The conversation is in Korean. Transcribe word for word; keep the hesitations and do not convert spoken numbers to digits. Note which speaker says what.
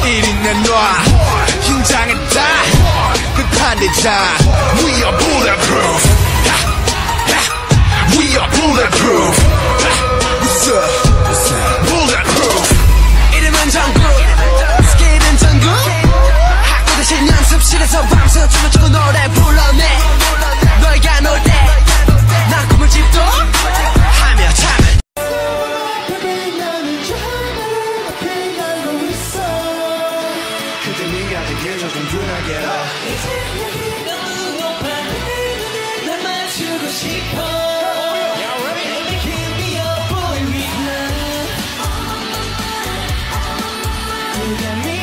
Speaker 1: 이리 내놔 긴장했다 끝판이자 We are bulletproof We are bulletproof What's up? Bulletproof 이름은 정국 스킬은 전국 학교 대신 연습실에서 밤새 춤을 추고 노래 불러내 너희가 놀 때 난 꿈을 집도 하며 참을 그대 네가 되게 조금 둔하게라 너무 높아 날 맞추고 싶어 Give me your boy with love